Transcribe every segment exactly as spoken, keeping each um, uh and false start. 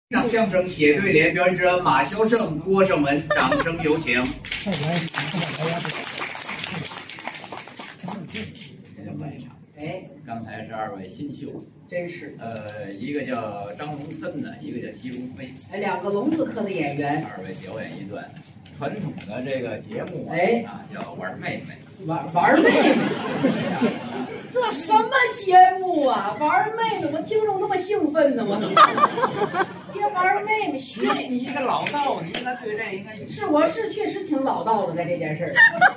让相声铁对联表演者马修胜、郭胜文，掌声有请。 哎， 刚才是二位新秀， 真是。 呃，一个叫张龙森的，一个叫姬龙飞， 哎，两个龙字科的演员， 二位表演一段传统的这个节目啊， 哎啊叫玩妹妹。 玩玩妹妹，这什么节目啊？玩妹妹，我听着那么兴奋呢，我别玩妹妹，学你你一个老道，你应该对这应该有。 是我是确实挺老道的，在这件事儿。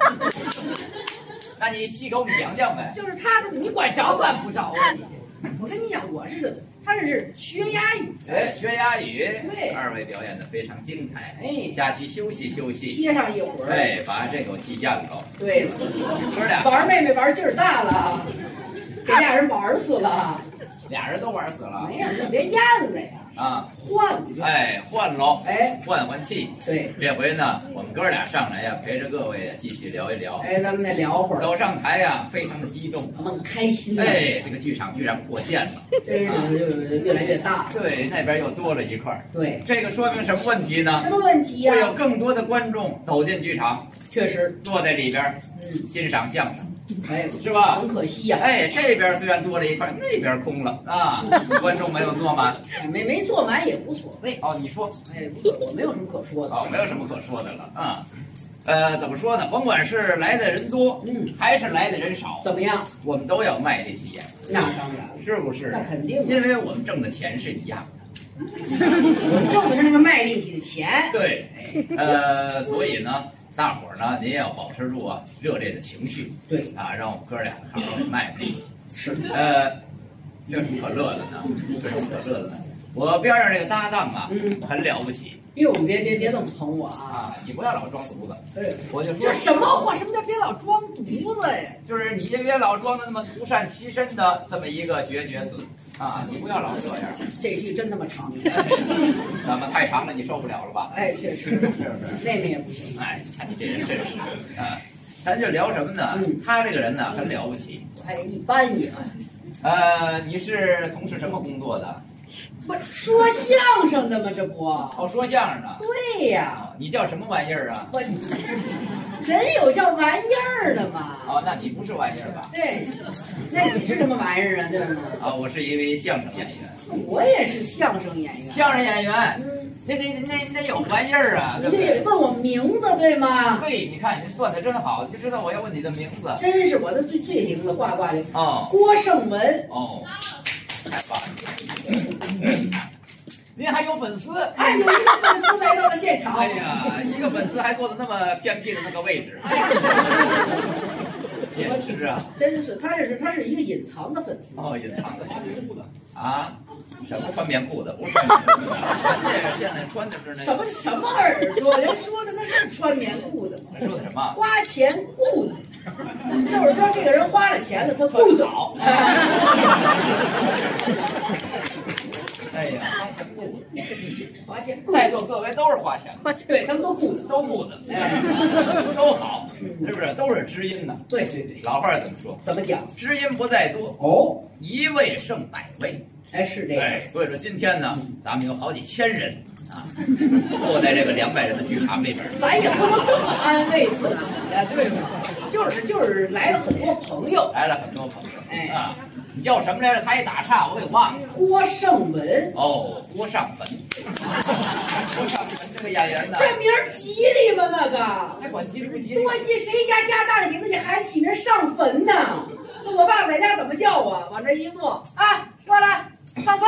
那你细给我们讲讲呗。 就是他的，你管着管不着啊你？我跟你讲，我是他这是学哑语， 哎，学哑语， 对二位表演的非常精彩。 哎， 下去休息休息， 歇上一会儿。 哎，把这口气咽了。 对了， 哥俩玩妹妹玩劲儿大了，给俩人玩死了。 俩人都玩死了。 没有，你别咽了呀。 啊， 换， 哎，换喽， 哎， 换换气。 对， 这回呢，我们哥俩上来呀，陪着各位继续聊一聊。 哎，咱们再聊会儿。 走上台呀，非常的激动， 我们很开心。 哎，这个剧场居然扩建了， 真是越来越大。 对，那边又多了一块。 对， 这个说明什么问题呢？ 什么问题呀？ 会有更多的观众走进剧场， 确实坐在里边， 嗯， 欣赏相声， 哎， 是吧？ 很可惜呀。 哎，这边虽然多了一块，那边空了啊，观众没有坐满。 没没坐满也无所谓。 哦，你说， 哎，无所谓，没有什么可说的。 哦，没有什么可说的了啊。呃，怎么说呢？甭管是来的人多， 嗯， 还是来的人少， 怎么样？ 我们都要卖力气演， 那当然了， 是不是？ 那肯定的， 因为我们挣的钱是一样的。 我们挣的是那个卖力气的钱。 对，呃，所以呢，大伙儿呢，您也要保持住啊热烈的情绪。 对啊，让我们哥俩好好卖力气。 是， 呃，这有什么可乐的呢？这有什么可乐的呢？我边上这个搭档啊， 嗯， 很了不起。 哟，别别别这么捧我啊！ 啊，你不要老装犊子。 哎， 我就说这什么话？什么叫别老装犊子呀？ 就是你别老装的那么独善其身的这么一个绝绝子啊！你不要老这样。 这句真他妈长。 怎么太长了？你受不了了吧？ 哎，确实， 是不是？ 那边也不行。 哎，看你这人真是啊！咱就聊什么呢？ 嗯， 他这个人呢很了不起。 哎，一般也。 呃，你是从事什么工作的？ 不说相声的吗？这不？ 哦，说相声的。 对呀。 哦，你叫什么玩意儿啊？ 我人有叫玩意儿的吗？ 哦，那你不是玩意儿吧？ 对，那你是什么玩意儿啊？对吗？ 啊，我是一位相声演员。 我也是相声演员。 相声演员， 嗯， 那那那那有玩意儿啊， 你对不对？ 这问我名字对吗？ 嘿，你看你算的真好，你就知道我要问你的名字。 真是我的最最灵了，挂挂的。 哦郭胜文。 哦，太棒了！您还有粉丝？ 哎，有一个粉丝来到了现场。 哎呀，一个粉丝还坐在那么偏僻的那个位置。 哎呀， 简直啊！ 真是，他这是他是一个隐藏的粉丝。 哦，隐藏的穿棉裤的啊？什么穿棉裤的？不是穿棉裤的，这个现在穿的是那什么什么耳朵？人说的那是穿棉裤的吗？ 说的什么？ 花钱雇的，就是说这个人花了钱了，他雇的好。 哎呀，花钱雇的， 花钱雇在座各位都是花钱的， 对他们都雇的， 都雇的， 哎， 都好，是不是？都是知音呢。 对对对， 老话怎么说？ 怎么讲？ 知音不在多， 哦， 一位胜百位。 哎，是这样。 哎，所以说今天呢，咱们有好几千人啊，坐在这个两百人的剧场里边。 咱也不能这么安慰自己呀，对吗？就是就是来了很多朋友， 来了很多朋友。 哎啊，你叫什么来着？他一打岔，我给忘了。 郭胜文。 哦，郭尚文。郭尚文这个演员呢， 这名儿吉利吗？那个还管吉利不吉利？ 多谢谁家家大人给自己孩子起名上坟呢？那我爸在家怎么叫我？往这一坐啊，过来上坟，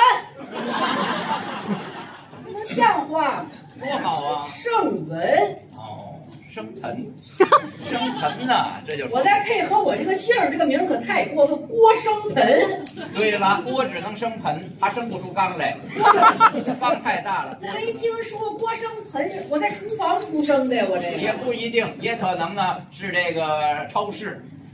这能像话吗？ 多好啊！ 胜文。 哦，生thần，生thần呐，这就是。 我再配合我这个姓儿，这个名儿可太过分，郭生盆。 对了，锅只能生盆，它生不出缸来，缸太大了。 没听说郭生盆，我在厨房出生的呀，我这也不一定，也可能呢是这个超市。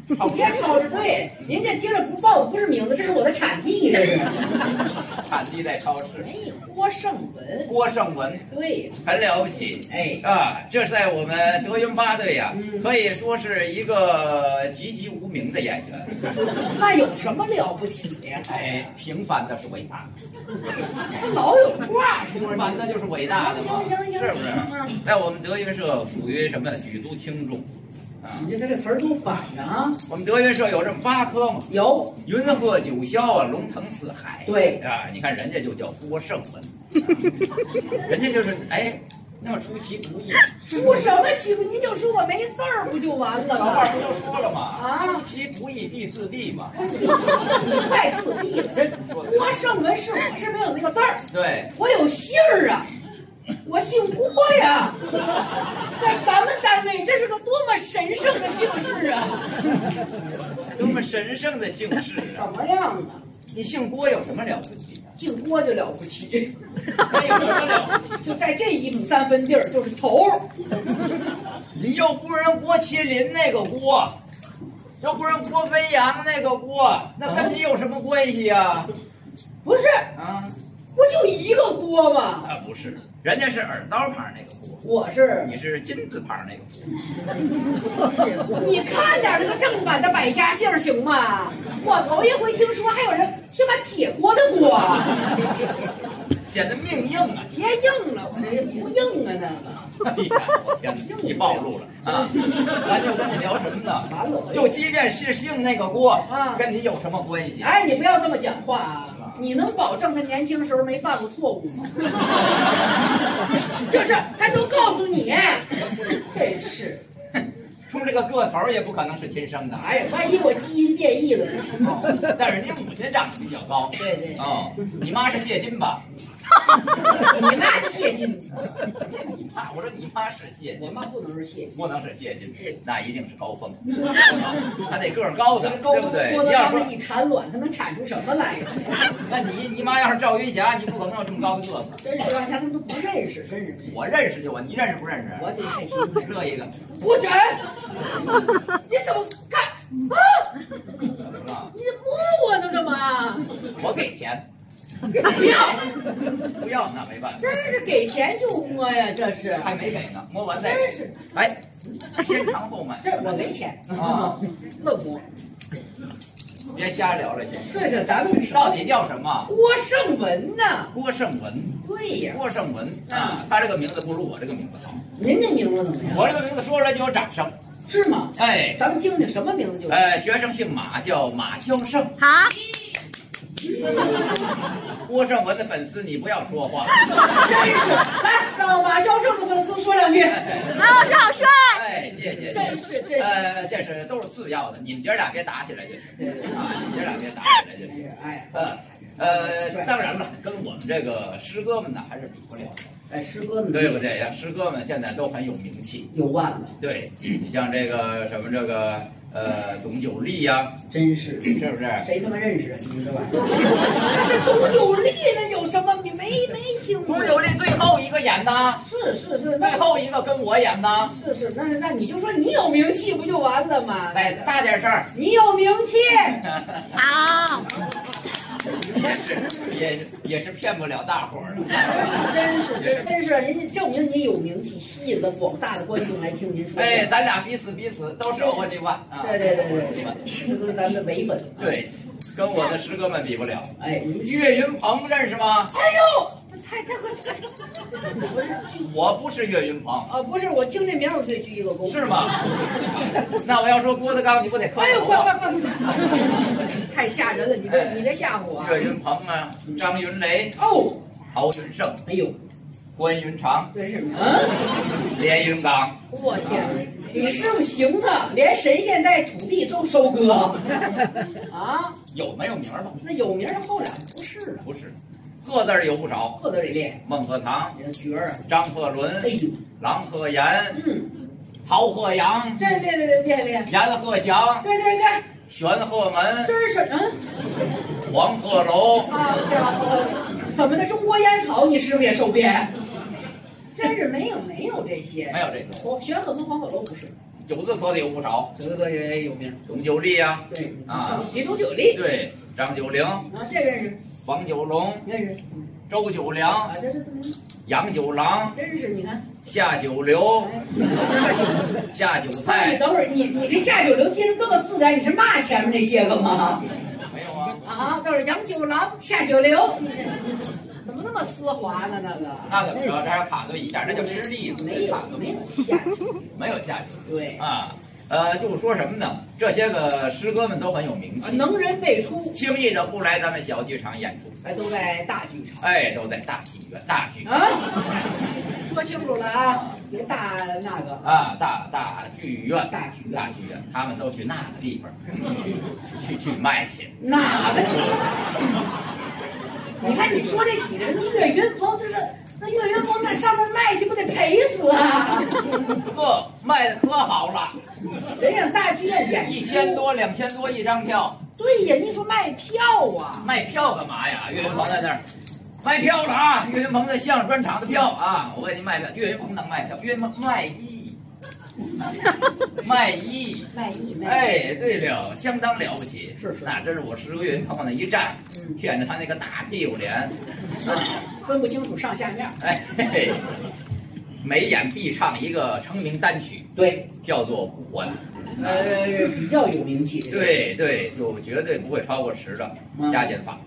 别超市，对，您这听着不报的不是名字，这是我的产地，这是。 产地在超市。 哎，郭胜文， 郭胜文， 对， 很了不起。 哎啊，这是在我们德云八队呀、 嗯可以说是一个籍籍无名的演员。 那有什么了不起的呀？ 哎，平凡的是伟大， 他老有话说平呢。 凡的就是伟大的嘛， 行行行， 是不是？ 嗯在我们德云社属于什么举足轻重啊？ 你这这词儿都反着啊？ 我们德云社有这么八科嘛， 有， 云鹤九霄啊，龙腾四海。 对啊，你看人家就叫郭胜文，啊、人家就是哎那么出其不意。 出什么奇怪？您就说我没字儿不就完了吗？ 老话不就说了吗？ 啊出其不意必自毙嘛。 你太自闭了，这郭胜文是我是没有那个字儿， 对， 我有姓儿啊，我姓郭呀，在咱们单位这是个多么神圣的姓氏啊！ 多么神圣的姓氏啊！ 怎么样啊？ 你姓郭有什么了不起？ 姓郭就了不起， 那有什么了不起？ 就在这一亩三分地儿就是头儿。 你又不是人郭麒麟那个郭，又不是人郭飞扬那个郭，那跟你有什么关系呀？ 不是， 啊不就一个郭吗？ 啊，不是，人家是耳刀旁那个郭， 我是， 你是金字旁那个郭。 你看点这个正版的百家姓行吗？我头一回听说还有人姓把铁锅的锅， 显得命硬啊！ 别硬了，我这不硬啊那个。 哎呀，我天哪，你暴露了啊！咱就跟你聊什么呢？ 完了，我就即便是姓那个郭， 啊跟你有什么关系？ 哎，你不要这么讲话啊！你能保证他年轻时候没犯过错误吗？这是他都告诉你，真是。 冲这个个头也不可能是亲生的。 哎呀，万一我基因变异了呢？ 哦，但是你母亲长得比较高。 对对对哦，你妈是谢金吧？ 你妈的谢金， 你妈，我说你妈是谢金， 我妈不能是谢金。 不能是谢金，那一定是高峰，她得个儿高的， 高对不对？ 郭德你要说， 纲那一产卵，它能产出什么来呀？ 那你你妈要是赵云霞，你不可能有这么高的个子。 真是让他们都不认识，真是。 我认识就我，你认识不认识？ 我这太心疼。 乐一个， 不准！你怎么干啊？ 怎么了？ 你摸我呢？干嘛？ 我给钱， 不要！ 不要那没办法， 真是给钱就摸呀，这是。 还没给呢，摸完再给。 真是， 哎，先尝后买这我没钱啊， 愣摸。 别瞎聊了，先。 这是咱们到底叫什么？ 郭胜文呐。 郭胜文。 对呀， 郭胜文啊，他这个名字不如我这个名字好。 您这名字怎么样？ 我这个名字说出来就有掌声。 是吗？ 哎， 咱们听听什么名字就。 呃，学生姓马，叫马肖胜。 好， 郭胜文的粉丝，你不要说话。 真是，来让马肖胜的粉丝说两句。 好，好帅。 哎，谢谢。 真是真是。 呃，这是都是次要的，你们姐俩别打起来就行。 对对对啊，你们姐俩别打起来就行。 哎， 呃呃，当然了，跟我们这个师哥们呢还是比不了的。 哎，师哥们， 对不对呀？师哥们现在都很有名气。 有腕了， 对你像这个什么这个呃董九力呀， 真是。 是不是？ 谁他妈认识啊？你这玩意儿？那这董九力那有什么？没没听过。 董九力最后一个演的， 是是是， 最那后一个跟我演的。 是是，那那你就说你有名气不就完了吗？ 哎，大点声儿。 你有名气， 好， 也是也是也是骗不了大伙儿的。 真是真真是，人家证明你有名气，吸引了广大的观众来听您说。 哎，咱俩彼此彼此都是欧几万啊。 对对对对，这都是咱们的伪粉。 对，跟我的师哥们比不了。 哎，您岳云鹏认识吗？ 哎呦，太太太，不是我不是岳云鹏， 啊，不是，我听这名儿我就得鞠一个躬。 是吗？那我要说郭德纲，你不得磕哎呦， 头快快快！太吓人了，你别你别吓唬我啊！ 岳云鹏啊，张云雷、 哦， 陶云胜、 哎呦， 关云长、 真是，嗯， 连云刚。 我天，你师傅行啊，连神仙带土地都收割啊！ 有没有名儿吧？ 那有名的后俩不是啊， 不是，鹤字儿有不少， 鹤字里练， 孟鹤堂、 你的角儿啊， 张鹤伦、 哎呦， 郎鹤炎、 嗯， 曹鹤阳、 这练练练练练， 阎鹤祥、 对对对， 玄鹤门、 真是，嗯， 黄鹤楼。 好家伙，怎么的？中国烟草你师傅也收编？真是没有没有这些， 没有这个， 我玄鹤跟黄鹤楼不是， 九字科的有不少， 这个也有名。 董九力呀， 对啊， 李董九力， 对，张九龄， 啊，这认识， 王九龙， 认识， 周九良， 啊，这这这杨九郎， 真是，你看， 夏九流， 哎， 夏九你菜， 等会儿，你你这下九流接的这么自然，你是骂前面那些个吗？ 没有啊？ 啊，都是杨九郎、下九流，你这怎么那么丝滑呢？那个， 那怎么着？这还卡对一下，那叫实力， 没有没有下九， 没有下九。 对， 啊，呃，就是说什么呢？这些个诗歌们都很有名气， 能人辈出， 轻易的不来咱们小剧场演出， 哎，都在大剧场。 哎，都在大戏院、大剧啊，说清楚了啊，别大那个啊，大大剧院、 大剧院大剧院，他们都去那个地方去去卖去。 哪个地方？你看你说这几个人，那岳云鹏，这个那岳云鹏那上那卖去，不得赔死啊？ 呵，卖的可好了， 人家大剧院演一千多、两千多一张票。 对呀，你说卖票啊？ 卖票干嘛呀？岳云鹏在那儿卖票了啊！岳云鹏的相声专场的票啊，我给你卖票。岳云鹏能卖票，岳云鹏卖艺，卖艺， 卖艺卖艺。 哎，对了，相当了不起。 是是， 那这是我师哥岳云鹏那一站， 嗯， 舔着他那个大屁股脸，啊， 分不清楚上下面。 哎，嘿嘿，每演必唱一个成名单曲， 对， 叫做《古玩》。 呃，比较有名气。 对对，就绝对不会超过十的加减法。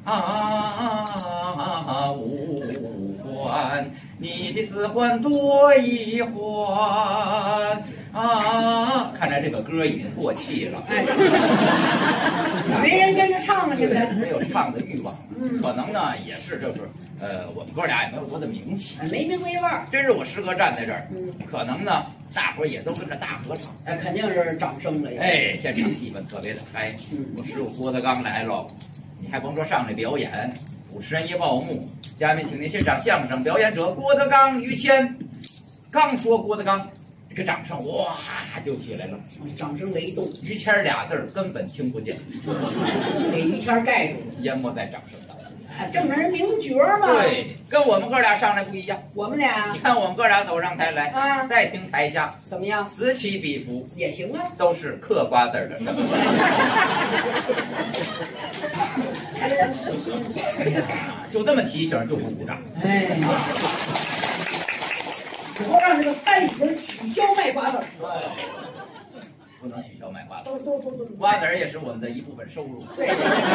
啊，五环，你的四环多一环啊！看来这个歌已经过气了， 哎，没人跟着唱了，现在没有唱的欲望。 嗯， 可能呢也是就是呃，我们哥俩也没有多的名气， 没名没味儿。 真是我师哥站在这儿， 嗯， 可能呢大伙儿也都跟着大合唱， 哎，肯定是掌声了。 哎，现场气氛特别的嗨。 嗯， 我师傅郭德纲来了。你还甭说上来表演，主持人一报幕，下面请您欣赏相声表演者郭德纲、于谦。刚说郭德纲，这个掌声哇就起来了， 掌声雷动。 于谦俩字儿根本听不见， 给于谦盖住了， 淹没在掌声当中。 啊，正人名角嘛。 对，跟我们哥俩上来不一样。 我们俩， 你看我们哥俩走上台来， 啊， 再听台下怎么样？ 此起彼伏也行啊， 都是嗑瓜子儿的声音。就这么提醒就不鼓掌。 哎，以后让这个三里屯取消卖瓜子儿， 不能取消卖瓜子都都都都， 瓜子儿也是我们的一部分收入。 对。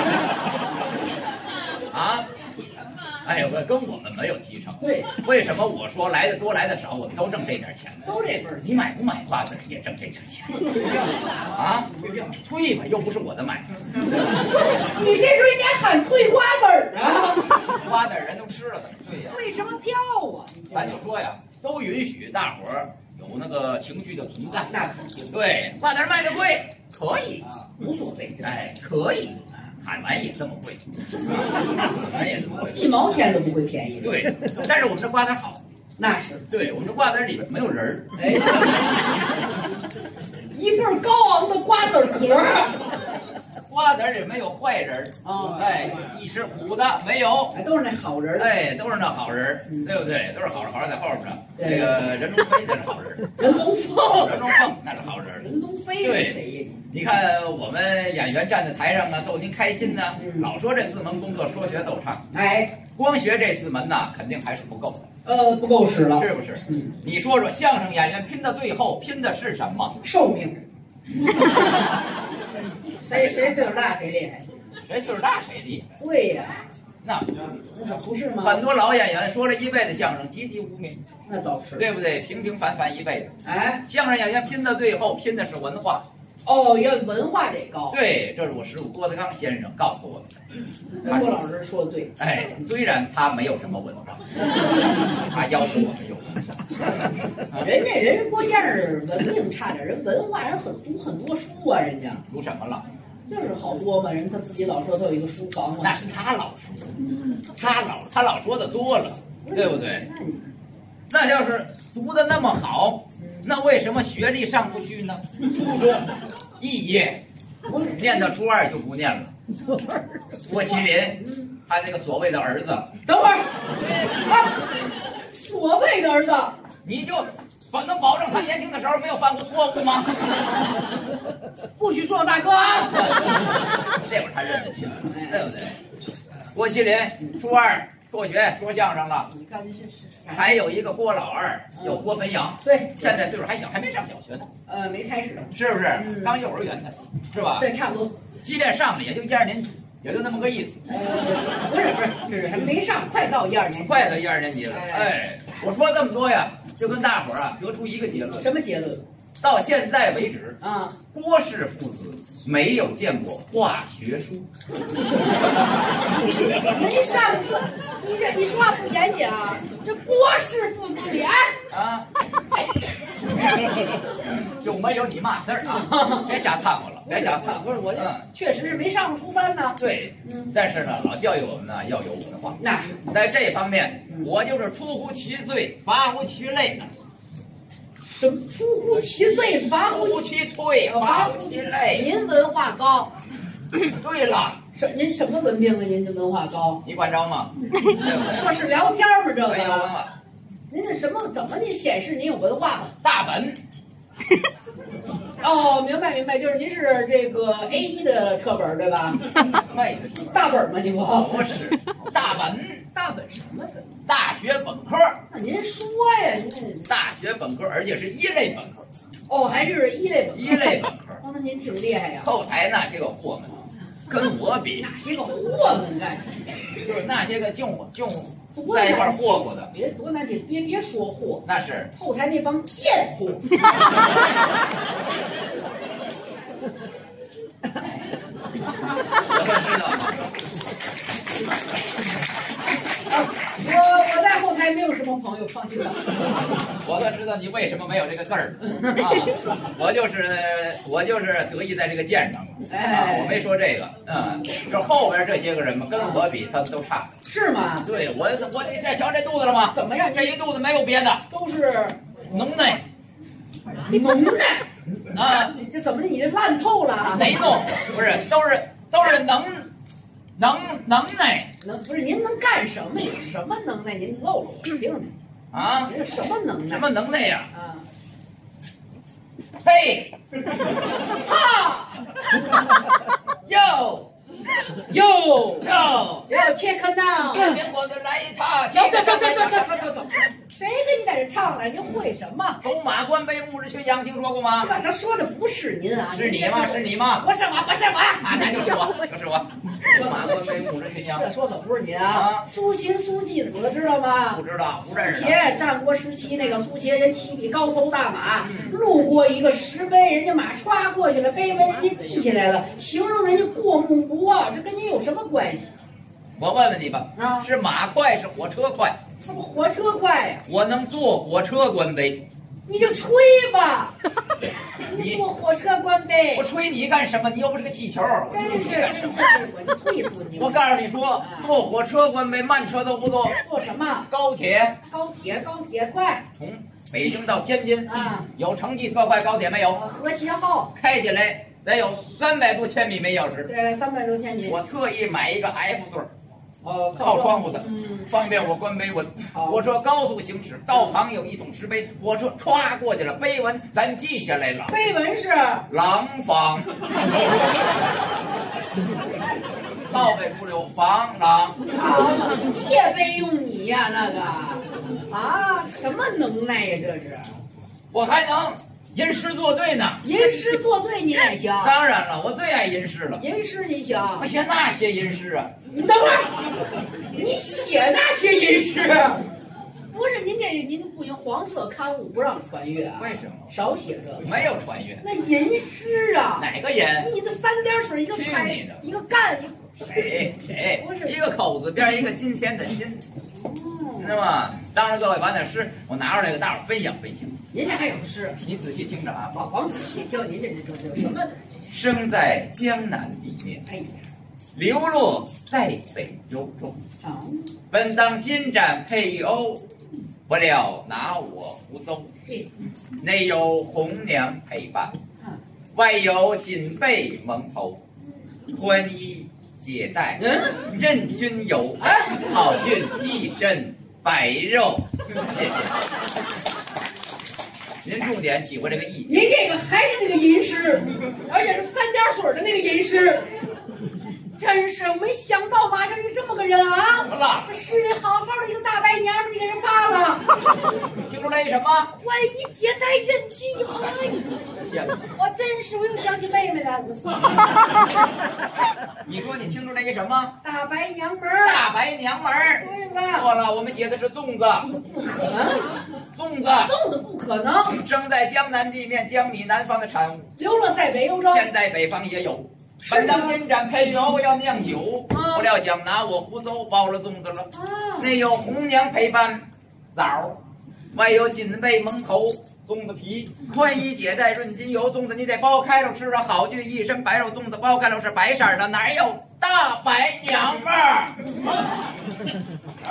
啊，哎呀，我跟我们没有提成。 对， 为什么我说来的多来的少，我们都挣这点钱呢？ 都这份儿你买不买瓜子儿也挣这点钱啊？退吧，又不是我的买。 你这时候应该喊退瓜子儿啊！ 瓜子儿人都吃了，怎么退呀？ 退什么票啊？ 咱就说呀，都允许大伙儿有那个情绪的同感。 那肯定。 对，瓜子儿卖的贵，可以， 无所谓。 哎，可以。喊完也这么贵，喊完也这么贵， 一毛钱都不会便宜。 对，但是我们这瓜子好， 那是。 对，我们这瓜子里边没有仁儿， 哎，一份高昂的瓜子壳儿， 瓜子里没有坏人儿啊， 哎，一吃苦的没有， 哎，都是那好人儿， 哎，都是那好人儿，对不对？都是好人，好人在后边呢。 对这个任龙飞那是好人， 任龙凤， 任龙凤那是好人。 任龙飞是谁呀？ 你看我们演员站在台上啊，逗您开心呢， 嗯老说这四门功课，说学逗唱， 哎， 光学这四门呐，肯定还是不够的。 呃，不够使了， 是不是？ 嗯， 你说说，相声演员拼到最后拼的是什么？ 寿命。谁谁岁数大谁厉害？ 谁岁数大谁厉害？ 对呀， 那那可不是吗？ 很多老演员说了一辈子相声，籍籍无名， 那倒是， 对不对？平平凡凡一辈子。 哎， 相声演员拼到最后拼的是文化。 哦，要文化得高。 对，这是我师傅郭德纲先生告诉我的。 跟郭老师说的对。 哎，虽然他没有什么文化，他要求我们有文化。 人家人郭先生文命差点，人文化人很读很多书啊，人家读什么了？ 就是好多嘛，人他自己老说他有一个书房嘛。 那是他老说，他老他老说的多了，对不对？那要是读的那么好，那为什么学历上不去呢？初中肄业，念到初二就不念了。郭麒麟，他那个所谓的儿子， 等会儿啊，所谓的儿子， 你就保能保证他年轻的时候没有犯过错误吗？ 不许说大哥啊！ 这会儿他认得清，对不对？郭麒麟初二辍学说相声了， 你看这是是， 还有一个郭老二，有郭汾阳， 对， 现在岁数还小，还没上小学呢， 呃，没开始， 是不是？ 嗯刚幼儿园呢，是吧？ 对，差不多。 即便上了，也就一二年级，也就那么个意思。 呃，不是不是，是还没上，快到一二年级。 快到一二年级了，哎，我说这么多呀，就跟大伙儿啊得出一个结论： 什么结论到现在为止， 啊？ 郭氏父子没有见过化学书。 您上课，你这你说话不严谨啊！这郭氏父子里，哎， 啊，就没有你嘛事儿啊！别瞎掺和了，别瞎掺和。 不是我这嗯， 确实是没上过初三呢。 对，但是呢，老教育我们呢要有文化。 那是在这方面，我就是出乎其罪，拔乎其类。 什么出乎其罪，拔出乎乎其其罪，拔乎其类。 您文化高， 对了， 什您什么文凭啊？您这文化高？ 你管着吗？对不对？ 这是聊天吗？这没有文个？ 化， 您这什么？怎么你显示您有文化了？ 大本。 哦，明白明白，就是您是这个 A 一的车本对吧？ 妹子， 大本吗？你不？ 不是大本， 大本什么本？ 大学本科， 那您说呀，您大学本科，而且是一类本科， 哦，还是一类本科。 一类本科。 哦，那您挺厉害呀。 后台那些个货们，跟我比， 那些个货们干什么？ 就是那些个就就在一块儿霍霍的， 别多难听，别别说货， 那是后台那帮贱货。 我都知道。 我我在后台没有什么朋友，放心吧。 我都知道你为什么没有这个字儿啊！我就是我就是得意在这个剑上了啊！我没说这个，嗯，这后边这些个人嘛，跟我比，他们都差。 是吗？ 对我我你这瞧这肚子了吗？ 怎么样？ 这一肚子没有别的， 都是能耐能耐啊！ 你这怎么的？你这烂透了？ 哪弄不是都是都是能能能耐能不是您能干什么？有什么能耐？您露露我听听。 啊？ 您这什么能耐？ 什么能耐呀？ 啊？ 嘿， 哈！ 哟哟哟， 要 check now。 给我的来一趟， 走走走走走走走走。谁跟你在这唱了？您会什么？ 走马观碑，暮日群羊，听说过吗？ 这他说的不是您啊， 是你吗？是你吗？ 不是我，不是我啊，那就是我，就是我。走马观碑，暮日群羊。 这说可不是您啊啊！ 苏秦苏季子知道吗？ 不知道，不认识。 苏秦战国时期那个苏秦人骑匹高头大马，路过一个石碑，人家马歘过去了，碑文人家记下来了，形容人家过目不忘，这跟您有什么关系？ 我问问你吧， 啊是马快是火车快？ 这不火车快呀？ 我能坐火车观碑。 你就吹吧，你坐火车观碑我，吹你干什么？你又不是个气球，我真是吹你干什真么？ 是，我就吹死你！ 我告诉你说，坐火车观碑，慢车都不坐， 坐什么？ 高铁高铁，高铁快从北京到天津啊！ 有城际特快高铁没有？ 呃，和谐号， 开起来得有三百多千米每小时。 呃，三百多千米。 我特意买一个 F 座， 哦， 靠窗户的， 嗯， 方便我观碑文。 好火车高速行驶，道旁有一桶石碑，火车歘过去了，碑文咱记下来了。 碑文是廊坊，道北不留防廊。 啊，借碑用你呀、那个啊，什么能耐呀？这是我还能吟诗作对呢。 吟诗作对，您也行。 当然了，我最爱吟诗了。 吟诗你行， 我写那些吟诗啊， 你等会儿，你写那些吟诗，不是您这您不行，黄色刊物不让传阅啊。 为什么？ 少写这个。 没有传阅。 那吟诗啊， 哪个吟？ 你这三点水一个去开你的， 一个干，一个谁谁不是？ 一个口字边一个今天的今，知道吗？当着各位把点诗我拿出来给大伙分享分享。 您这还有诗， 你仔细听着啊， 光光仔细听，您这这这这什么？ 生在江南地面， 哎呀， 流落塞北幽州。 啊， 本当金盏配玉瓯，不料拿我胡诌。 嘿， 内有红娘陪伴， 啊， 外有锦被蒙头。宽衣解带， 嗯， 任君游。 哎， 好俊一身白肉。谢谢。 您重点体会这个意。 您这个还是那个吟诗，而且是三点水的那个吟诗。真是没想到马上你这么个人啊！ 怎么了？ 这诗里好好的一个大白娘们，你给人扒了。 听出来什么？ 万一姐在人居，哎，我真是我又想起妹妹来了。 你说你听出来一什么？ 大白娘们儿。大白娘们儿。 对了。 错了，我们写的是粽子。 不可能。 粽子。 粽子不可能。 生在江南地面，江米南方的产物。 流落在北欧洲。 现在北方也有。本当金盏配酒要酿酒， 啊、 不料想拿我胡诌包了粽子了。 啊、 内有红娘陪伴枣，外有锦被蒙头粽子皮，宽衣解带润金油。粽子你得剥开了吃啊，好句一身白肉。粽子剥开了是白色的，哪有大白娘们儿？啊！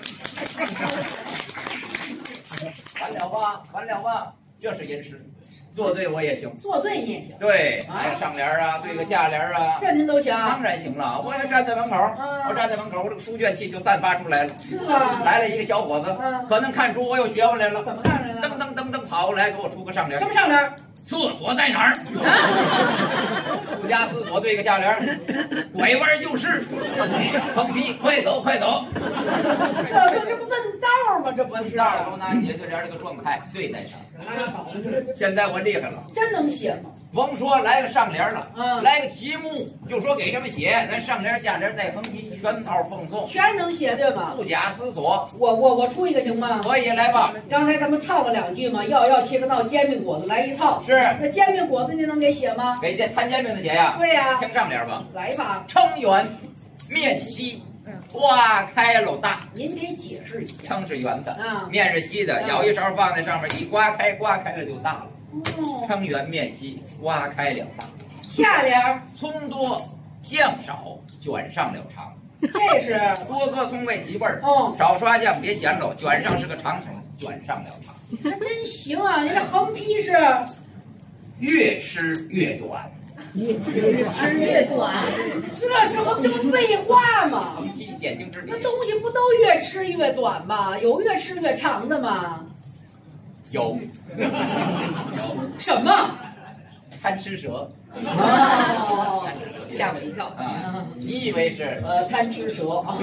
完了吧，完了吧，这是吟诗。做对我也行， 做对你也行。 对，来个上联啊，对个下联啊， 这您都行。 当然行了，我要站在门口， 嗯、 我站在门口，我这个书卷气就散发出来了。 是吧？ 来了一个小伙子， 嗯、 可能看出我有学问来了。 怎么看来了？ 噔噔噔噔跑过来，给我出个上联。 什么上联？ 厕所在哪儿？不加思索，对个下联，拐弯就是。横批，快走快走。 这就是问道吗？这不是道，我拿写对联这个状态对在这儿。现在我厉害了， 真能写吗？ 甭说来个上联了， 嗯， 来个题目就说给什么写，咱上联下联带横批全套奉送， 全能写对吧？ 不假思索。 我我我出一个行吗？ 可以，来吧。 刚才咱们唱了两句嘛，要要切个闹煎饼果子来一套。 是。 那煎饼果子您能给写吗？ 给这摊煎饼的写呀。 对呀。 听上联吧。 来吧。 称圆，面稀，花开喽大。 您给解释一下。 称是圆的， 啊， 面是稀的，舀一勺放在上面，一刮开，刮开了就大了。 哦。 称圆面稀，花开了大。 下联。 葱多酱少，卷上了长。 这是多搁葱味提味儿， 哦， 少刷酱别咸喽，卷上是个长绳，卷上了长。 还真行啊！您这横批是越吃越短， 越吃越短，这是横这不废话吗？ 横批点睛之笔。 那东西不都越吃越短吗？有越吃越长的吗？ 有， 有什么？ 贪吃蛇。 哦，吓我一跳啊！你以为是？ 呃，贪吃蛇啊。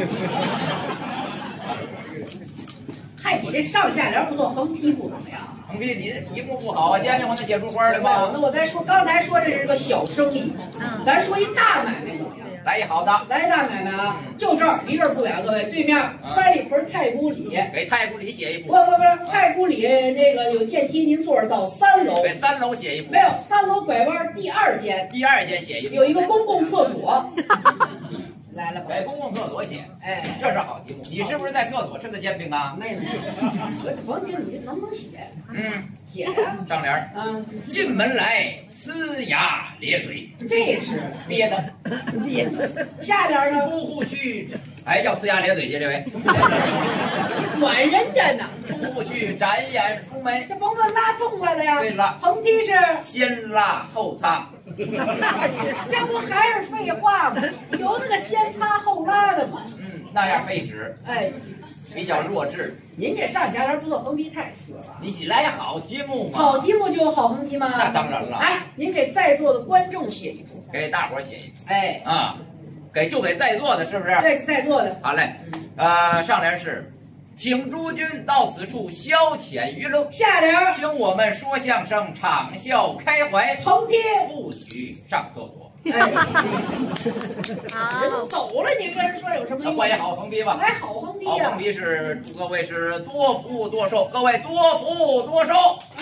嗨，你这上下联不错，横批不怎么样。 横批你这题目不好啊，煎饼我能写出花来吗？ 那我再说，刚才说这是个小生意，咱说一大买卖怎么样？ 来一好的， 来一大买卖啊！就这儿，离这儿不远，各位，对面三里屯太古里， 给太古里写一幅。 不不不，太古里这个有电梯，您坐着到三楼。 给三楼写一幅。 没有，三楼拐弯第二间。 第二间写一幅。 有一个公共厕所。来了吧？ 给公共厕所写， 哎， 这是好题目。你是不是在厕所吃的煎饼啊？ 没没，冯姐，你能不能写？ 嗯， 写呀。 上联儿， 嗯， 进门来呲牙咧嘴， 这是憋的， 憋的。下联呢？ 出户去，哎，要呲牙咧嘴去，这位， 你管人家呢？ 出户去展眼舒眉， 这甭问拉痛快了呀。 对了， 横批是先拉后擦。 这不还是废话吗？有那个先擦后拉的吗？ 嗯，那样废纸， 哎， 比较弱智。 您这上下联不做横批太死了。 你起来好题目嘛？ 好题目就有好横批吗？ 那当然了。 哎，您给在座的观众写一幅， 给大伙儿写一幅。 哎， 啊，给就给在座的，是不是？ 对，在座的。 好嘞，呃，上联是。请诸君到此处消遣娱乐。 下联， 听我们说相声，畅笑开怀。 横批， 不许上厕所。 哎，人都走了，你跟人说有什么用？ 换一好横批吧。 来好横批呀！ 好横批是祝各位是多福多寿，各位多福多寿。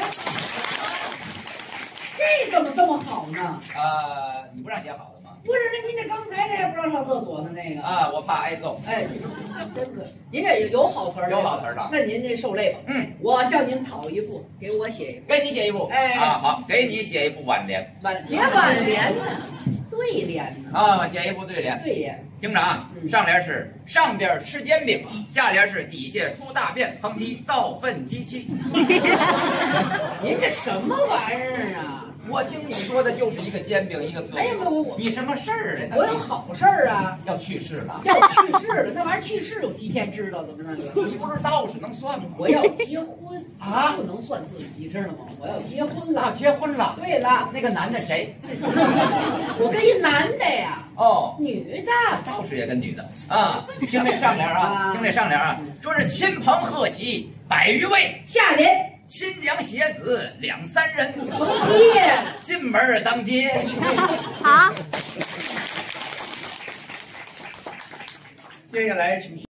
这怎么这么好呢？ 呃，你不让写好的吗？ 不是，那您这刚才那还不让上厕所的那个啊，我怕挨揍。 哎，真可，您这有好词儿， 有好词儿的。 那您这受累吧。 嗯， 我向您讨一副，给我写一副。 给你写一副。 哎啊，好，给你写一副挽联。 挽别挽联呢，对联呢。 啊，写一副对联。 对联。 听着啊，上联是上边吃煎饼，下联是底下出大便，横批造粪机器。 您这什么玩意儿啊？ 我听你说的就是一个煎饼，一个特。 哎呀，我我你什么事儿啊？ 我有好事儿啊！ 要去世了， 要去世了，那玩意儿去世有提前知道的吗？那个， 你不是道士能算吗？ 我要结婚啊， 不能算自己，知道吗？我要结婚了， 要结婚了。 对了， 那个男的谁？ 我跟一男的呀。 哦， 女的， 道士也跟女的啊。听这上联啊，听这上联啊，说是亲朋贺喜百余位， 下联新娘携子两三人， 横批进门当街。 好。 接下来请。